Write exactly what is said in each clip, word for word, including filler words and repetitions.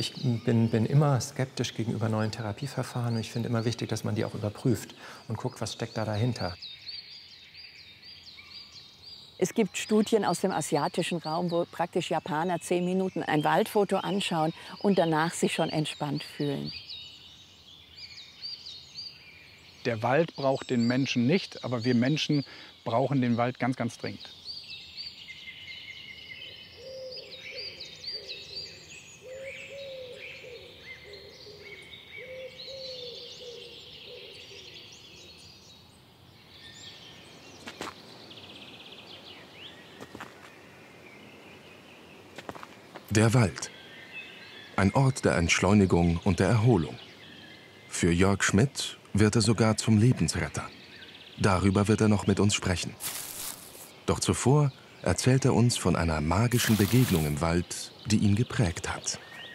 Ich bin, bin immer skeptisch gegenüber neuen Therapieverfahren. Ich finde immer wichtig, dass man die auch überprüft und guckt, was steckt da dahinter. Es gibt Studien aus dem asiatischen Raum, wo praktisch Japaner zehn Minuten ein Waldfoto anschauen und danach sich schon entspannt fühlen. Der Wald braucht den Menschen nicht, aber wir Menschen brauchen den Wald ganz, ganz dringend. Der Wald. Ein Ort der Entschleunigung und der Erholung. Für Jörg Schmidt wird er sogar zum Lebensretter. Darüber wird er noch mit uns sprechen. Doch zuvor erzählt er uns von einer magischen Begegnung im Wald, die ihn geprägt hat.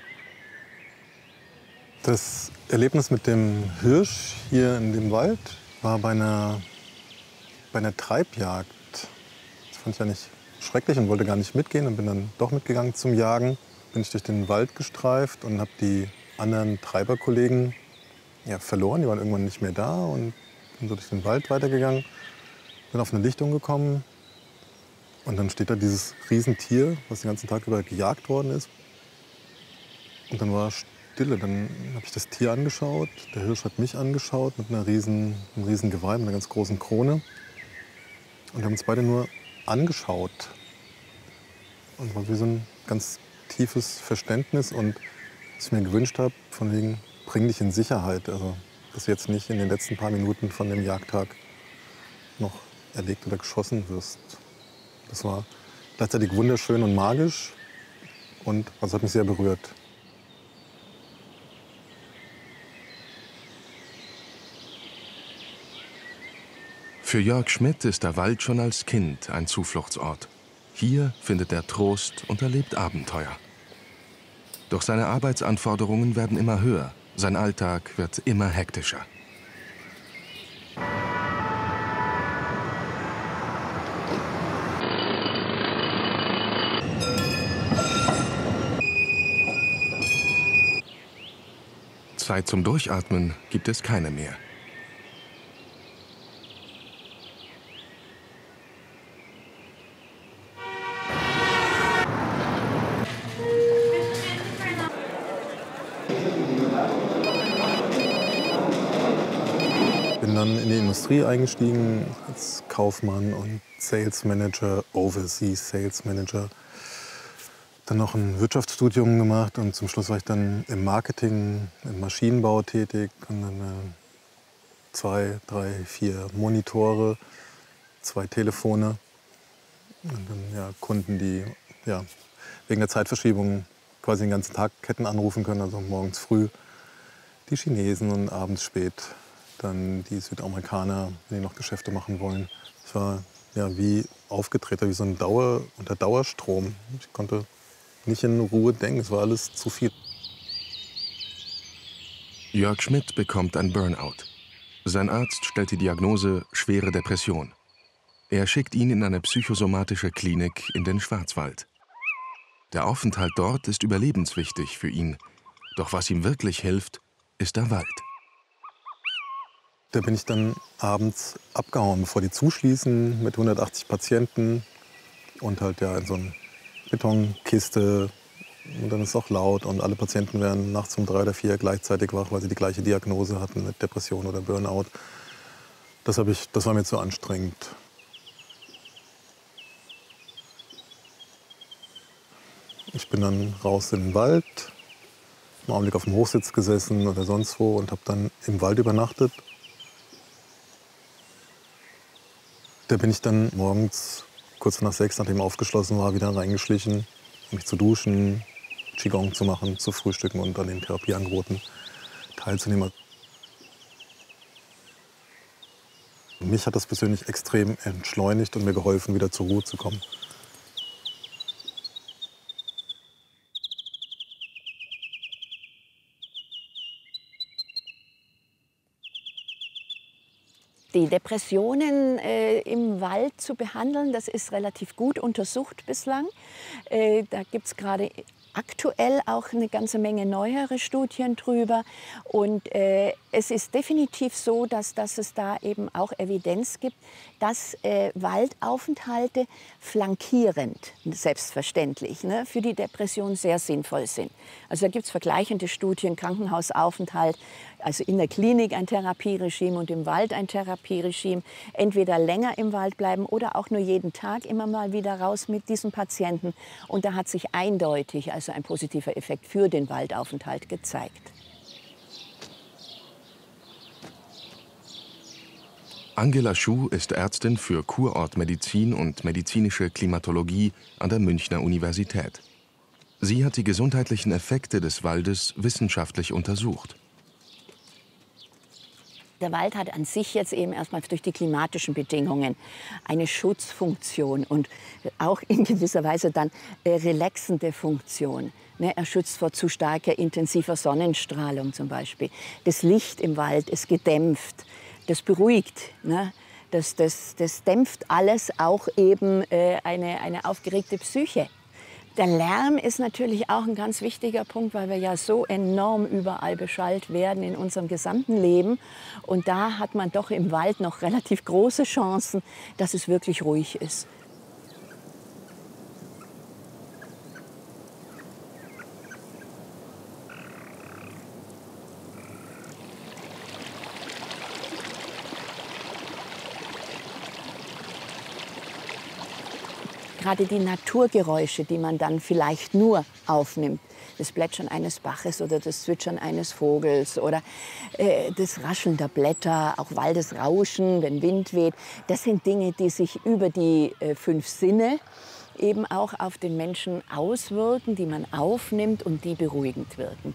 Das Erlebnis mit dem Hirsch hier in dem Wald war bei einer, bei einer Treibjagd. Das fand ich ja nicht schrecklich und wollte gar nicht mitgehen und bin dann doch mitgegangen zum Jagen. Bin ich durch den Wald gestreift und habe die anderen Treiberkollegen ja, verloren. Die waren irgendwann nicht mehr da und bin so durch den Wald weitergegangen. Bin auf eine Lichtung gekommen und dann steht da dieses Riesentier, was den ganzen Tag über gejagt worden ist. Und dann war Stille. Dann habe ich das Tier angeschaut. Der Hirsch hat mich angeschaut mit einer riesen, einem riesen Geweih, mit einer ganz großen Krone. Und wir haben uns beide nur angeschaut. Und war wie so ein ganz tiefes Verständnis. Und was ich mir gewünscht habe, von wegen, bring dich in Sicherheit. Also, dass du jetzt nicht in den letzten paar Minuten von dem Jagdtag noch erlegt oder geschossen wirst. Das war gleichzeitig wunderschön und magisch. Und das hat mich sehr berührt. Für Jörg Schmidt ist der Wald schon als Kind ein Zufluchtsort. Hier findet er Trost und erlebt Abenteuer. Doch seine Arbeitsanforderungen werden immer höher. Sein Alltag wird immer hektischer. Zeit zum Durchatmen gibt es keine mehr. Bin dann in die Industrie eingestiegen als Kaufmann und Sales Manager, Overseas Sales Manager. Dann noch ein Wirtschaftsstudium gemacht und zum Schluss war ich dann im Marketing, im Maschinenbau tätig. Und dann äh, zwei, drei, vier Monitore, zwei Telefone und dann ja, Kunden, die ja, wegen der Zeitverschiebung quasi den ganzen Tag hätten anrufen können, also morgens früh die Chinesen und abends spät dann die Südamerikaner, wenn die noch Geschäfte machen wollen. Ich war ja wie aufgedreht, wie so ein Dauer, unter Dauerstrom. Ich konnte nicht in Ruhe denken, es war alles zu viel. Jörg Schmidt bekommt ein Burnout. Sein Arzt stellt die Diagnose schwere Depression. Er schickt ihn in eine psychosomatische Klinik in den Schwarzwald. Der Aufenthalt dort ist überlebenswichtig für ihn. Doch was ihm wirklich hilft, ist der Wald. Da bin ich dann abends abgehauen, bevor die zuschließen, mit hundertachtzig Patienten und halt ja in so einer Betonkiste. Und dann ist es auch laut und alle Patienten werden nachts um drei oder vier gleichzeitig wach, weil sie die gleiche Diagnose hatten mit Depression oder Burnout. Das, hab ich, das war mir zu anstrengend. Ich bin dann raus in den Wald, im Augenblick auf dem Hochsitz gesessen oder sonst wo und habe dann im Wald übernachtet. Da bin ich dann morgens kurz nach sechs, nachdem aufgeschlossen war, wieder reingeschlichen, um mich zu duschen, Qigong zu machen, zu frühstücken und an den Therapieangeboten teilzunehmen. Mich hat das persönlich extrem entschleunigt und mir geholfen, wieder zur Ruhe zu kommen. Die Depressionen äh, im Wald zu behandeln, das ist relativ gut untersucht bislang. Äh, da gibt es gerade aktuell auch eine ganze Menge neuere Studien drüber. Und äh, es ist definitiv so, dass, dass es da eben auch Evidenz gibt, dass äh, Waldaufenthalte flankierend, selbstverständlich, ne, für die Depression sehr sinnvoll sind. Also da gibt es vergleichende Studien, Krankenhausaufenthalt, also in der Klinik ein Therapieregime und im Wald ein Therapieregime. Entweder länger im Wald bleiben oder auch nur jeden Tag immer mal wieder raus mit diesen Patienten. Und da hat sich eindeutig also ein positiver Effekt für den Waldaufenthalt gezeigt. Angela Schuh ist Ärztin für Kurortmedizin und medizinische Klimatologie an der Münchner Universität. Sie hat die gesundheitlichen Effekte des Waldes wissenschaftlich untersucht. Der Wald hat an sich jetzt eben erstmal durch die klimatischen Bedingungen eine Schutzfunktion und auch in gewisser Weise dann äh, relaxende Funktion. Ne, er schützt vor zu starker, intensiver Sonnenstrahlung zum Beispiel. Das Licht im Wald ist gedämpft, das beruhigt. Ne? Das, das, das dämpft alles, auch eben äh, eine, eine aufgeregte Psyche. Der Lärm ist natürlich auch ein ganz wichtiger Punkt, weil wir ja so enorm überall beschallt werden in unserem gesamten Leben. Und da hat man doch im Wald noch relativ große Chancen, dass es wirklich ruhig ist. Gerade die Naturgeräusche, die man dann vielleicht nur aufnimmt, das Plätschern eines Baches oder das Zwitschern eines Vogels oder äh, das Rascheln der Blätter, auch Waldesrauschen, wenn Wind weht, das sind Dinge, die sich über die äh, fünf Sinne eben auch auf den Menschen auswirken, die man aufnimmt und die beruhigend wirken.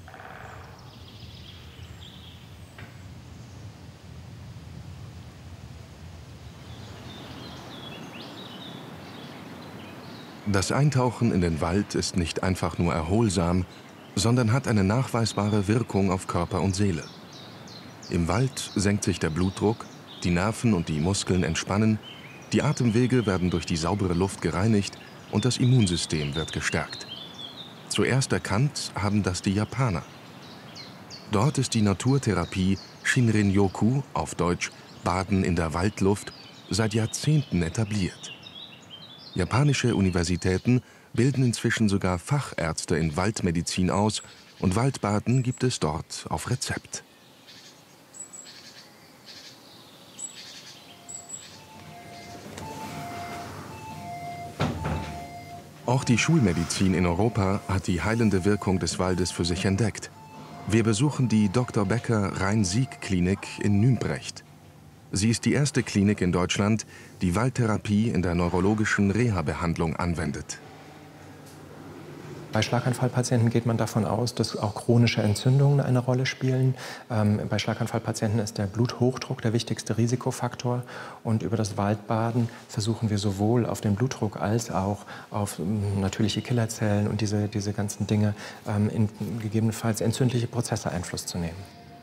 Das Eintauchen in den Wald ist nicht einfach nur erholsam, sondern hat eine nachweisbare Wirkung auf Körper und Seele. Im Wald senkt sich der Blutdruck, die Nerven und die Muskeln entspannen, die Atemwege werden durch die saubere Luft gereinigt und das Immunsystem wird gestärkt. Zuerst erkannt haben das die Japaner. Dort ist die Naturtherapie Shinrin-yoku, auf Deutsch Baden in der Waldluft, seit Jahrzehnten etabliert. Japanische Universitäten bilden inzwischen sogar Fachärzte in Waldmedizin aus und Waldbaden gibt es dort auf Rezept. Auch die Schulmedizin in Europa hat die heilende Wirkung des Waldes für sich entdeckt. Wir besuchen die Doktor Becker Rhein-Sieg-Klinik in Nümbrecht. Sie ist die erste Klinik in Deutschland, die Waldtherapie in der neurologischen Reha-Behandlung anwendet. Bei Schlaganfallpatienten geht man davon aus, dass auch chronische Entzündungen eine Rolle spielen. Ähm, bei Schlaganfallpatienten ist der Bluthochdruck der wichtigste Risikofaktor. Und über das Waldbaden versuchen wir sowohl auf den Blutdruck als auch auf ähm, natürliche Killerzellen und diese, diese ganzen Dinge ähm, in gegebenenfalls entzündliche Prozesse Einfluss zu nehmen.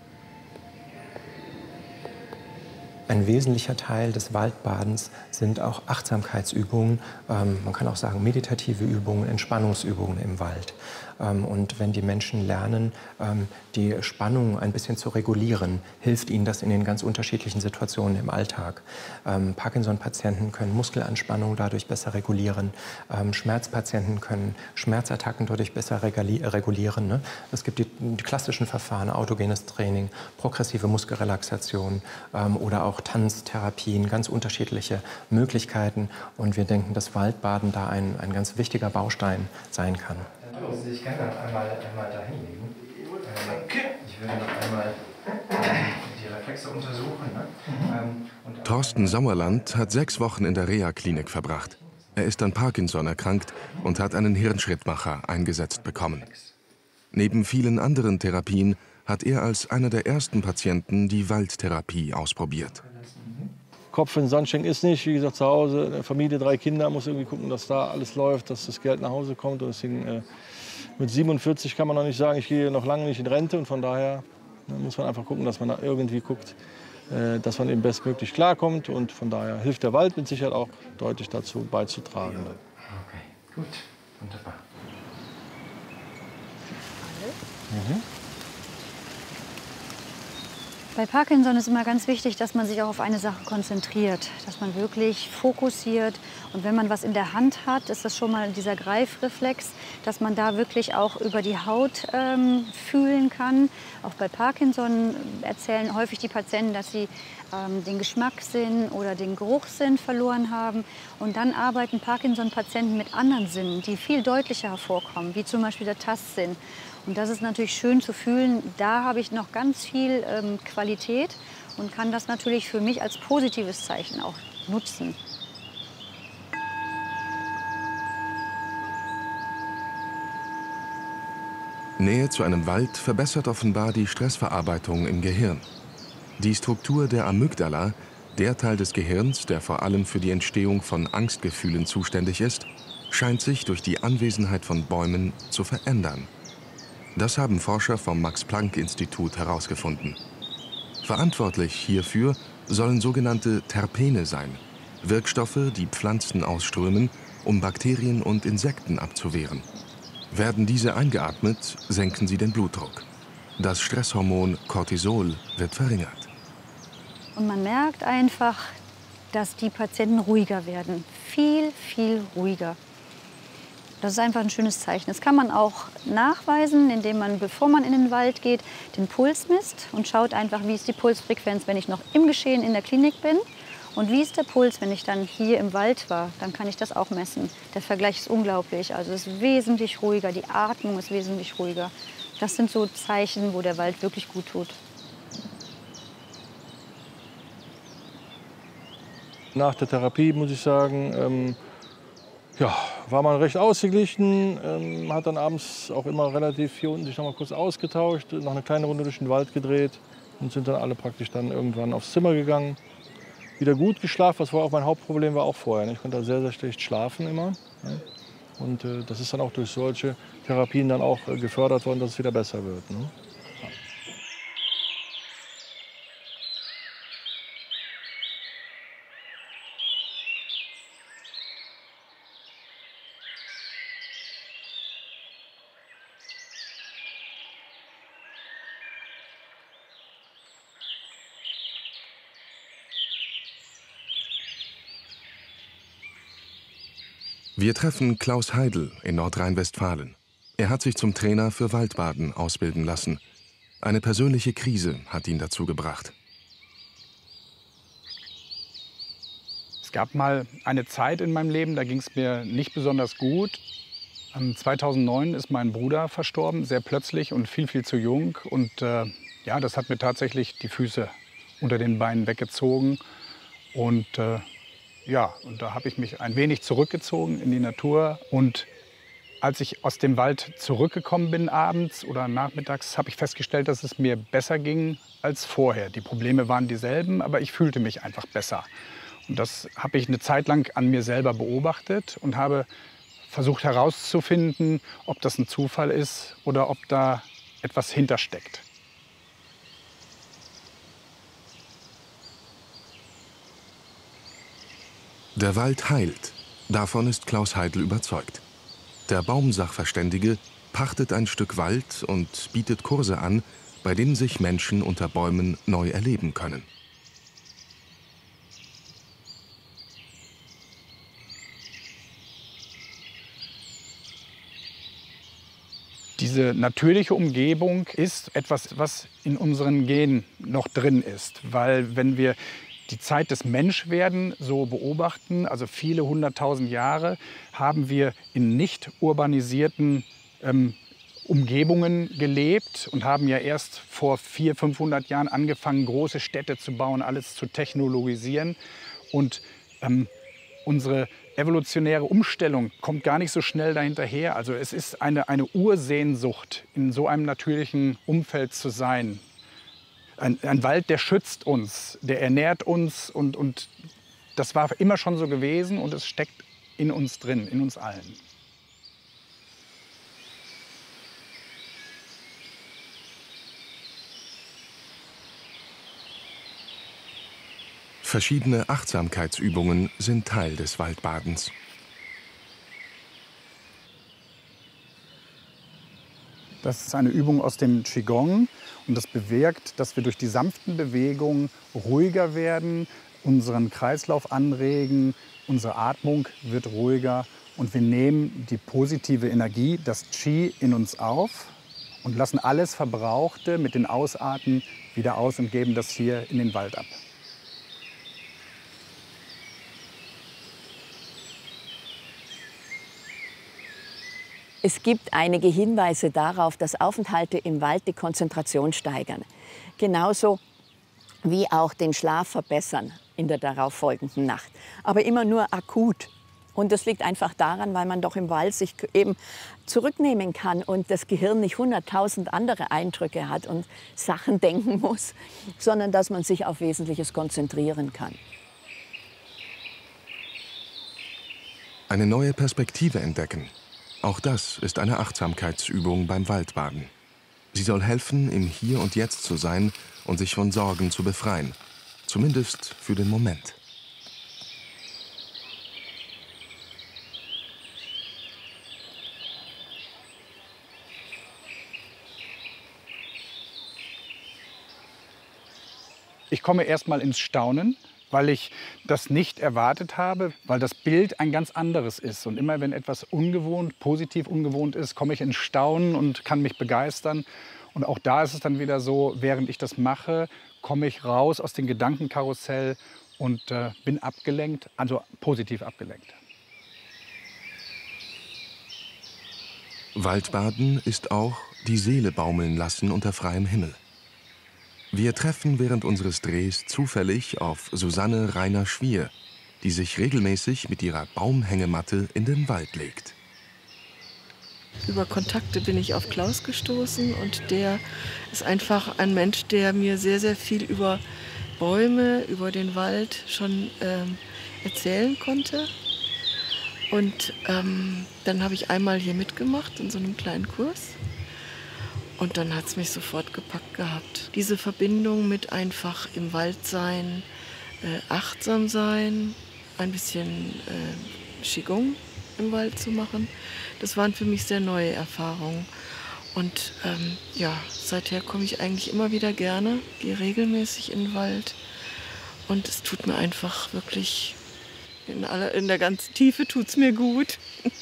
Ein wesentlicher Teil des Waldbadens sind auch Achtsamkeitsübungen, ähm, man kann auch sagen meditative Übungen, Entspannungsübungen im Wald. Ähm, und wenn die Menschen lernen, ähm, die Spannung ein bisschen zu regulieren, hilft ihnen das in den ganz unterschiedlichen Situationen im Alltag. Ähm, Parkinson-Patienten können Muskelanspannung dadurch besser regulieren, ähm, Schmerzpatienten können Schmerzattacken dadurch besser regulieren. Ne? Es gibt die, die klassischen Verfahren, autogenes Training, progressive Muskelrelaxation ähm, oder auch Tanztherapien, ganz unterschiedliche Möglichkeiten. Und wir denken, dass Waldbaden da ein, ein ganz wichtiger Baustein sein kann. Hallo, ich kann noch einmal, einmal da hinlegen. Ich würde noch einmal die Reflexe untersuchen. Ne? Mhm. Und Thorsten Sauerland hat sechs Wochen in der Reha-Klinik verbracht. Er ist an Parkinson erkrankt und hat einen Hirnschrittmacher eingesetzt bekommen. Neben vielen anderen Therapien hat er als einer der ersten Patienten die Waldtherapie ausprobiert. Kopf in den Sand stecken ist nicht. Wie gesagt, zu Hause, eine Familie, drei Kinder, muss irgendwie gucken, dass da alles läuft, dass das Geld nach Hause kommt. Und deswegen, äh, mit siebenundvierzig kann man noch nicht sagen, ich gehe noch lange nicht in Rente. Und von daher äh, muss man einfach gucken, dass man da irgendwie guckt, äh, dass man eben bestmöglich klarkommt. Und von daher hilft der Wald mit Sicherheit auch deutlich dazu beizutragen. Okay, gut, wunderbar. Mhm. Bei Parkinson ist immer ganz wichtig, dass man sich auch auf eine Sache konzentriert, dass man wirklich fokussiert. Und wenn man was in der Hand hat, ist das schon mal dieser Greifreflex, dass man da wirklich auch über die Haut ähm, fühlen kann. Auch bei Parkinson erzählen häufig die Patienten, dass sie ähm, den Geschmackssinn oder den Geruchssinn verloren haben. Und dann arbeiten Parkinson-Patienten mit anderen Sinnen, die viel deutlicher hervorkommen, wie zum Beispiel der Tastsinn. Und das ist natürlich schön zu fühlen, da habe ich noch ganz viel ähm, Qualität und kann das natürlich für mich als positives Zeichen auch nutzen. Nähe zu einem Wald verbessert offenbar die Stressverarbeitung im Gehirn. Die Struktur der Amygdala, der Teil des Gehirns, der vor allem für die Entstehung von Angstgefühlen zuständig ist, scheint sich durch die Anwesenheit von Bäumen zu verändern. Das haben Forscher vom Max-Planck-Institut herausgefunden. Verantwortlich hierfür sollen sogenannte Terpene sein, Wirkstoffe, die Pflanzen ausströmen, um Bakterien und Insekten abzuwehren. Werden diese eingeatmet, senken sie den Blutdruck. Das Stresshormon Cortisol wird verringert. Und man merkt einfach, dass die Patienten ruhiger werden. Viel, viel ruhiger. Das ist einfach ein schönes Zeichen. Das kann man auch nachweisen, indem man, bevor man in den Wald geht, den Puls misst und schaut einfach, wie ist die Pulsfrequenz, wenn ich noch im Geschehen in der Klinik bin. Und wie ist der Puls, wenn ich dann hier im Wald war, dann kann ich das auch messen. Der Vergleich ist unglaublich. Also es ist wesentlich ruhiger, die Atmung ist wesentlich ruhiger. Das sind so Zeichen, wo der Wald wirklich gut tut. Nach der Therapie, muss ich sagen, ähm, ja, war man recht ausgeglichen, ähm, hat dann abends auch immer relativ hier unten sich noch mal kurz ausgetauscht, noch eine kleine Runde durch den Wald gedreht und sind dann alle praktisch dann irgendwann aufs Zimmer gegangen. Wieder gut geschlafen, was vorher auch mein Hauptproblem war, auch vorher. Ich konnte sehr, sehr schlecht schlafen immer. Und äh, das ist dann auch durch solche Therapien dann auch äh, gefördert worden, dass es wieder besser wird. Ne? Wir treffen Klaus Heidel in Nordrhein-Westfalen. Er hat sich zum Trainer für Waldbaden ausbilden lassen. Eine persönliche Krise hat ihn dazu gebracht. Es gab mal eine Zeit in meinem Leben, da ging es mir nicht besonders gut. zweitausendneun ist mein Bruder verstorben, sehr plötzlich und viel, viel zu jung. Und äh, ja, das hat mir tatsächlich die Füße unter den Beinen weggezogen. Und äh, ja, und da habe ich mich ein wenig zurückgezogen in die Natur. Und als ich aus dem Wald zurückgekommen bin abends oder nachmittags, habe ich festgestellt, dass es mir besser ging als vorher. Die Probleme waren dieselben, aber ich fühlte mich einfach besser. Und das habe ich eine Zeit lang an mir selber beobachtet und habe versucht herauszufinden, ob das ein Zufall ist oder ob da etwas hintersteckt. Der Wald heilt. Davon ist Klaus Heidel überzeugt. Der Baumsachverständige pachtet ein Stück Wald und bietet Kurse an, bei denen sich Menschen unter Bäumen neu erleben können. Diese natürliche Umgebung ist etwas, was in unseren Genen noch drin ist. Weil wenn wir die Zeit des Menschwerden so beobachten, also viele hunderttausend Jahre, haben wir in nicht urbanisierten ähm, Umgebungen gelebt und haben ja erst vor vierhundert, fünfhundert Jahren angefangen, große Städte zu bauen, alles zu technologisieren. Und ähm, unsere evolutionäre Umstellung kommt gar nicht so schnell dahinterher. Also es ist eine, eine Ursehnsucht, in so einem natürlichen Umfeld zu sein. Ein, ein Wald, der schützt uns, der ernährt uns und, und das war immer schon so gewesen und es steckt in uns drin, in uns allen. Verschiedene Achtsamkeitsübungen sind Teil des Waldbadens. Das ist eine Übung aus dem Qigong und das bewirkt, dass wir durch die sanften Bewegungen ruhiger werden, unseren Kreislauf anregen, unsere Atmung wird ruhiger und wir nehmen die positive Energie, das Qi, in uns auf und lassen alles Verbrauchte mit den Ausatmen wieder aus und geben das hier in den Wald ab. Es gibt einige Hinweise darauf, dass Aufenthalte im Wald die Konzentration steigern. Genauso wie auch den Schlaf verbessern in der darauffolgenden Nacht. Aber immer nur akut. Und das liegt einfach daran, weil man doch im Wald sich eben zurücknehmen kann und das Gehirn nicht hunderttausend andere Eindrücke hat und Sachen denken muss, sondern dass man sich auf Wesentliches konzentrieren kann. Eine neue Perspektive entdecken. Auch das ist eine Achtsamkeitsübung beim Waldbaden. Sie soll helfen, im Hier und Jetzt zu sein und sich von Sorgen zu befreien. Zumindest für den Moment. Ich komme erst mal ins Staunen, weil ich das nicht erwartet habe, weil das Bild ein ganz anderes ist. Und immer wenn etwas ungewohnt, positiv ungewohnt ist, komme ich ins Staunen und kann mich begeistern. Und auch da ist es dann wieder so, während ich das mache, komme ich raus aus dem Gedankenkarussell und äh, bin abgelenkt, also positiv abgelenkt. Waldbaden ist auch die Seele baumeln lassen unter freiem Himmel. Wir treffen während unseres Drehs zufällig auf Susanne Rainer-Schwier, die sich regelmäßig mit ihrer Baumhängematte in den Wald legt. Über Kontakte bin ich auf Klaus gestoßen und der ist einfach ein Mensch, der mir sehr, sehr viel über Bäume, über den Wald schon ähm, erzählen konnte. Und ähm, dann habe ich einmal hier mitgemacht in so einem kleinen Kurs. Und dann hat es mich sofort gepackt gehabt. Diese Verbindung mit einfach im Wald sein, äh, achtsam sein, ein bisschen äh, Qigong im Wald zu machen, das waren für mich sehr neue Erfahrungen. Und ähm, ja, seither komme ich eigentlich immer wieder gerne, gehe regelmäßig in den Wald. Und es tut mir einfach wirklich, in, aller, in der ganzen Tiefe tut es mir gut.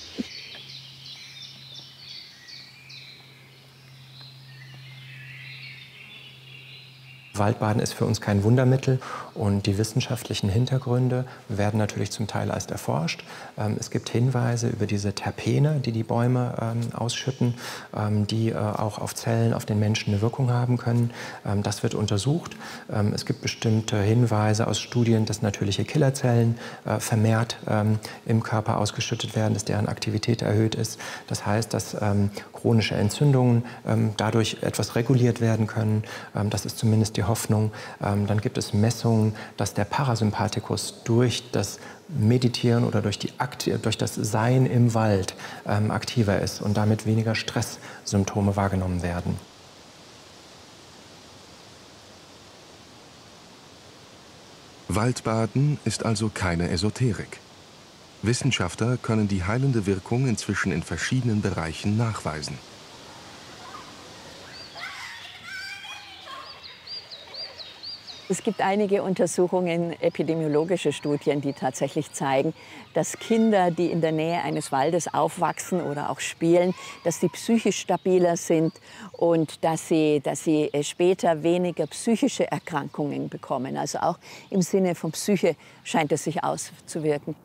Waldbaden ist für uns kein Wundermittel und die wissenschaftlichen Hintergründe werden natürlich zum Teil erst erforscht. Es gibt Hinweise über diese Terpene, die die Bäume ausschütten, die auch auf Zellen, auf den Menschen eine Wirkung haben können. Das wird untersucht. Es gibt bestimmte Hinweise aus Studien, dass natürliche Killerzellen vermehrt im Körper ausgeschüttet werden, dass deren Aktivität erhöht ist. Das heißt, dass chronische Entzündungen dadurch etwas reguliert werden können. Das ist zumindest die Hoffnung. Dann gibt es Messungen, dass der Parasympathikus durch das Meditieren oder durch, die Akti durch das Sein im Wald ähm, aktiver ist und damit weniger Stresssymptome wahrgenommen werden. Waldbaden ist also keine Esoterik. Wissenschaftler können die heilende Wirkung inzwischen in verschiedenen Bereichen nachweisen. Es gibt einige Untersuchungen, epidemiologische Studien, die tatsächlich zeigen, dass Kinder, die in der Nähe eines Waldes aufwachsen oder auch spielen, dass sie psychisch stabiler sind und dass sie, dass sie später weniger psychische Erkrankungen bekommen. Also auch im Sinne von Psyche scheint es sich auszuwirken.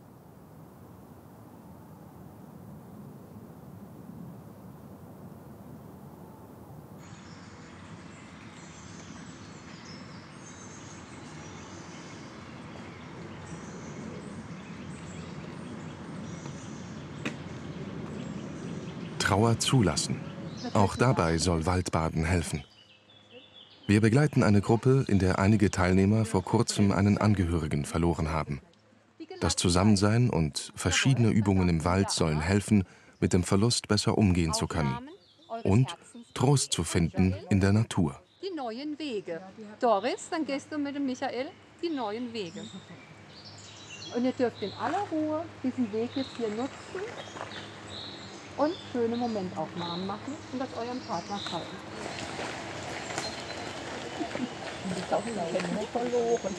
Trauer zulassen. Auch dabei soll Waldbaden helfen. Wir begleiten eine Gruppe, in der einige Teilnehmer vor kurzem einen Angehörigen verloren haben. Das Zusammensein und verschiedene Übungen im Wald sollen helfen, mit dem Verlust besser umgehen zu können und Trost zu finden in der Natur. Die neuen Wege. Doris, dann gehst du mit dem Michael die neuen Wege. Und ihr dürft in aller Ruhe diesen Weg jetzt hier nutzen. Und schöne Momentaufnahmen machen und das eurem Partner zeigen. Das ist auch verloren.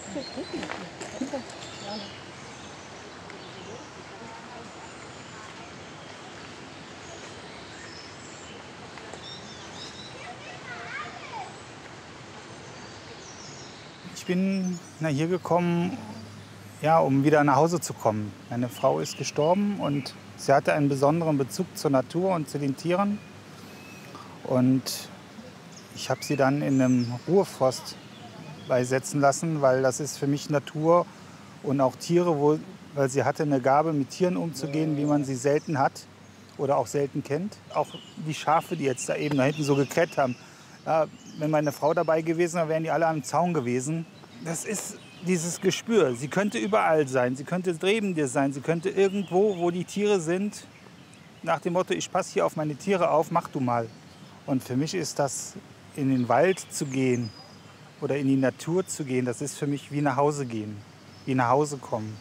Ich bin na, hier gekommen, ja, um wieder nach Hause zu kommen. Meine Frau ist gestorben und sie hatte einen besonderen Bezug zur Natur und zu den Tieren. Und ich habe sie dann in einem Ruheforst beisetzen lassen, weil das ist für mich Natur und auch Tiere, wo, weil sie hatte eine Gabe, mit Tieren umzugehen, wie man sie selten hat oder auch selten kennt. Auch die Schafe, die jetzt da eben da hinten so gekräht haben. Ja, wenn meine Frau dabei gewesen wäre, wären die alle am Zaun gewesen. Das ist dieses Gespür. Sie könnte überall sein. Sie könnte neben dir sein. Sie könnte irgendwo, wo die Tiere sind, nach dem Motto, ich passe hier auf meine Tiere auf, mach du mal. Und für mich ist das, in den Wald zu gehen oder in die Natur zu gehen, das ist für mich wie nach Hause gehen, wie nach Hause kommen.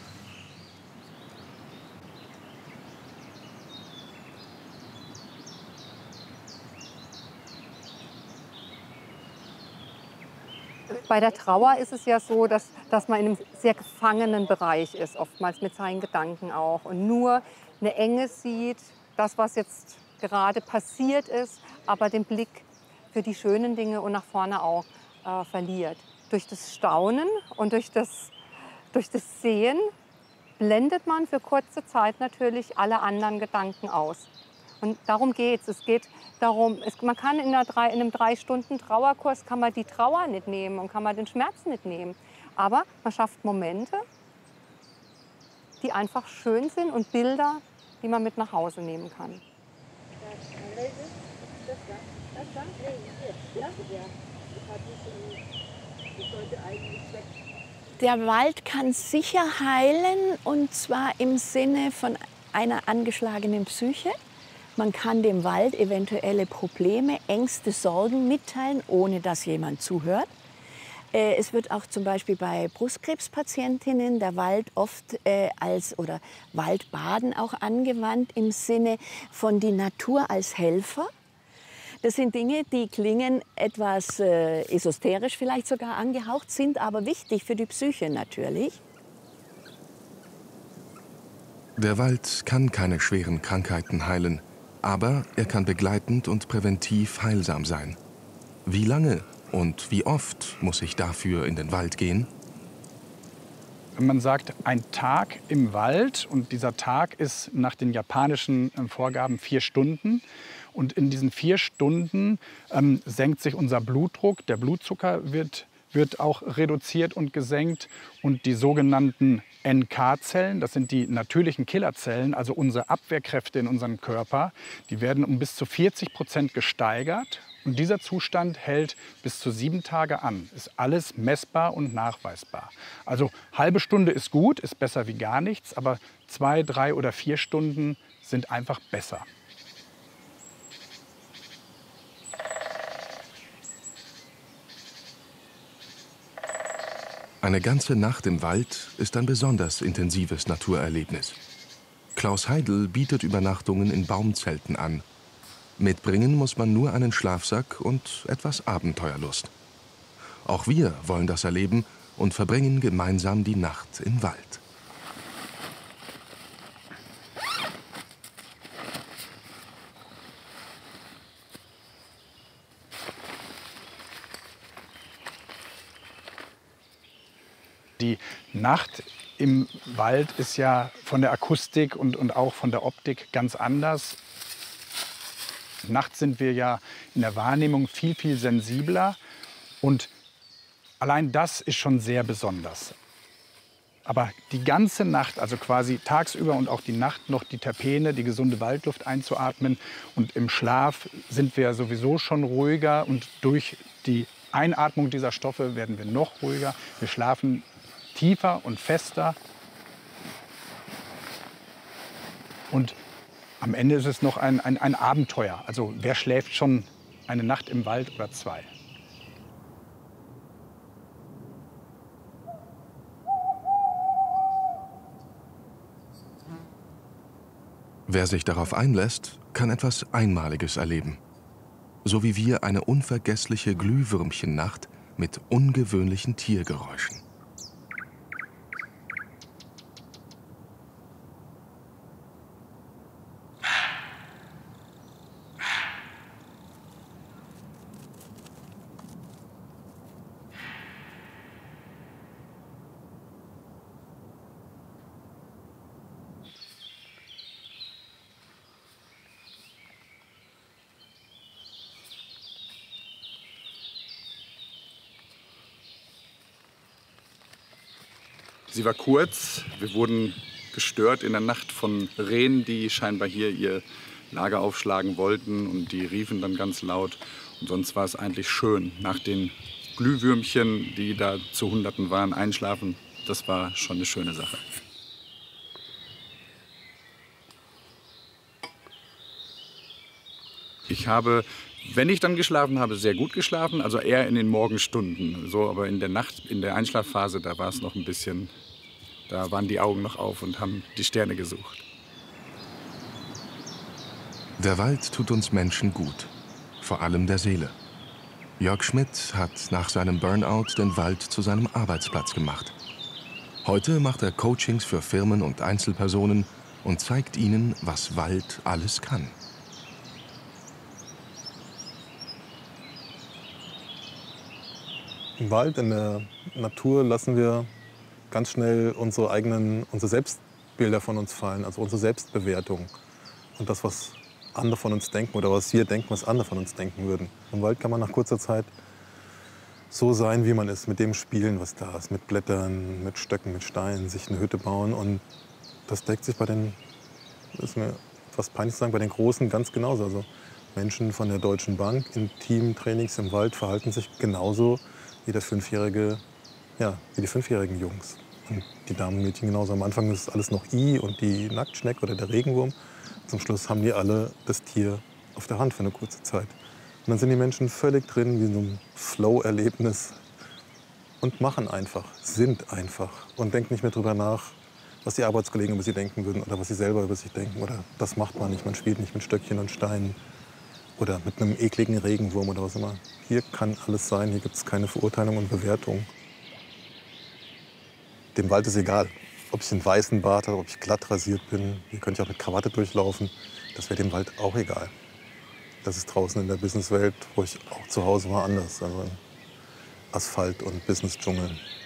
Bei der Trauer ist es ja so, dass, dass man in einem sehr gefangenen Bereich ist, oftmals mit seinen Gedanken auch. Und nur eine Enge sieht, das, was jetzt gerade passiert ist, aber den Blick für die schönen Dinge und nach vorne auch äh, verliert. Durch das Staunen und durch das, durch das Sehen blendet man für kurze Zeit natürlich alle anderen Gedanken aus. Und darum geht es. Es geht darum, es, man kann in, einer drei, in einem drei Stunden Trauerkurs kann man die Trauer nicht nehmen und kann man den Schmerz nicht nehmen. Aber man schafft Momente, die einfach schön sind und Bilder, die man mit nach Hause nehmen kann. Der Wald kann sicher heilen, und zwar im Sinne von einer angeschlagenen Psyche. Man kann dem Wald eventuelle Probleme, Ängste, Sorgen mitteilen, ohne dass jemand zuhört. Es wird auch zum Beispiel bei Brustkrebspatientinnen der Wald oft äh, als oder Waldbaden auch angewandt im Sinne von die Natur als Helfer. Das sind Dinge, die klingen etwas äh, esoterisch vielleicht sogar angehaucht, sind aber wichtig für die Psyche natürlich. Der Wald kann keine schweren Krankheiten heilen, aber er kann begleitend und präventiv heilsam sein. Wie lange und wie oft muss ich dafür in den Wald gehen? Man sagt, ein Tag im Wald, und dieser Tag ist nach den japanischen Vorgaben vier Stunden. Und in diesen vier Stunden ähm, senkt sich unser Blutdruck, der Blutzucker wird, wird auch reduziert und gesenkt. Und die sogenannten N K-Zellen, das sind die natürlichen Killerzellen, also unsere Abwehrkräfte in unserem Körper, die werden um bis zu vierzig Prozent gesteigert. Und dieser Zustand hält bis zu sieben Tage an. Ist alles messbar und nachweisbar. Also halbe Stunde ist gut, ist besser wie gar nichts, aber zwei, drei oder vier Stunden sind einfach besser. Eine ganze Nacht im Wald ist ein besonders intensives Naturerlebnis. Klaus Heidel bietet Übernachtungen in Baumzelten an. Mitbringen muss man nur einen Schlafsack und etwas Abenteuerlust. Auch wir wollen das erleben und verbringen gemeinsam die Nacht im Wald. Die Nacht im Wald ist ja von der Akustik und, und auch von der Optik ganz anders. Nachts sind wir ja in der Wahrnehmung viel, viel sensibler. Und allein das ist schon sehr besonders. Aber die ganze Nacht, also quasi tagsüber und auch die Nacht noch die Terpene, die gesunde Waldluft einzuatmen. Und im Schlaf sind wir sowieso schon ruhiger. Und durch die Einatmung dieser Stoffe werden wir noch ruhiger. Wir schlafen tiefer und fester. Und am Ende ist es noch ein, ein, ein Abenteuer. Also wer schläft schon eine Nacht im Wald oder zwei? Wer sich darauf einlässt, kann etwas Einmaliges erleben. So wie wir eine unvergessliche Glühwürmchennacht mit ungewöhnlichen Tiergeräuschen. Sie war kurz. Wir wurden gestört in der Nacht von Rehen, die scheinbar hier ihr Lager aufschlagen wollten. Und die riefen dann ganz laut. Und sonst war es eigentlich schön. Nach den Glühwürmchen, die da zu Hunderten waren, einschlafen, das war schon eine schöne Sache. Ich habe, wenn ich dann geschlafen habe, sehr gut geschlafen, also eher in den Morgenstunden. So, aber in der Nacht, in der Einschlafphase, da war es noch ein bisschen, da waren die Augen noch auf und haben die Sterne gesucht. Der Wald tut uns Menschen gut, vor allem der Seele. Jörg Schmidt hat nach seinem Burnout den Wald zu seinem Arbeitsplatz gemacht. Heute macht er Coachings für Firmen und Einzelpersonen und zeigt ihnen, was Wald alles kann. Im Wald, in der Natur lassen wir ganz schnell unsere eigenen, unsere Selbstbilder von uns fallen, also unsere Selbstbewertung und das, was andere von uns denken oder was wir denken, was andere von uns denken würden. Im Wald kann man nach kurzer Zeit so sein, wie man ist, mit dem spielen, was da ist, mit Blättern, mit Stöcken, mit Steinen, sich eine Hütte bauen und das deckt sich bei den, das ist mir fast peinlich zu sagen, bei den Großen ganz genauso. Also Menschen von der Deutschen Bank in Teamtrainings im Wald verhalten sich genauso wie der fünfjährige, ja, wie die fünfjährigen Jungs. Und die Damen und Mädchen genauso. Am Anfang ist alles noch I und die Nacktschnecke oder der Regenwurm. Zum Schluss haben die alle das Tier auf der Hand für eine kurze Zeit. Und dann sind die Menschen völlig drin, wie in so einem Flow-Erlebnis und machen einfach, sind einfach und denken nicht mehr drüber nach, was die Arbeitskollegen über sie denken würden oder was sie selber über sich denken. Oder das macht man nicht, man spielt nicht mit Stöckchen und Steinen. Oder mit einem ekligen Regenwurm oder was immer. Hier kann alles sein, hier gibt es keine Verurteilung und Bewertung. Dem Wald ist egal, ob ich einen weißen Bart habe, ob ich glatt rasiert bin. Hier könnte ich auch mit Krawatte durchlaufen. Das wäre dem Wald auch egal. Das ist draußen in der Businesswelt, wo ich auch zu Hause war, anders. Also Asphalt und Business-Dschungel.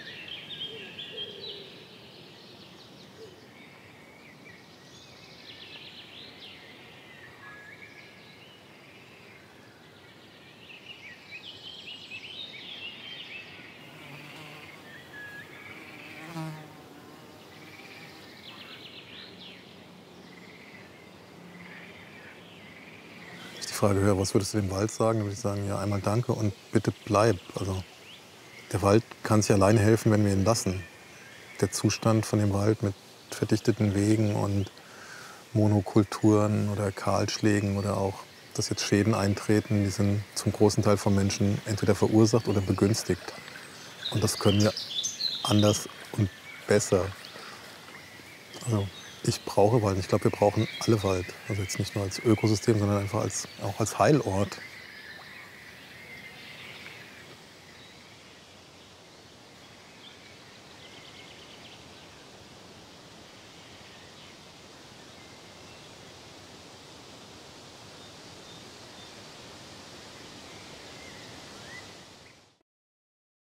Die Frage höre, was würdest du dem Wald sagen? Dann würde ich sagen, ja, einmal danke und bitte bleib. Also, der Wald kann sich alleine helfen, wenn wir ihn lassen. Der Zustand von dem Wald mit verdichteten Wegen und Monokulturen oder Kahlschlägen oder auch, dass jetzt Schäden eintreten, die sind zum großen Teil von Menschen entweder verursacht oder begünstigt. Und das können wir anders und besser. Also, ich brauche Wald. Ich glaube, wir brauchen alle Wald. Also jetzt nicht nur als Ökosystem, sondern einfach als, auch als Heilort.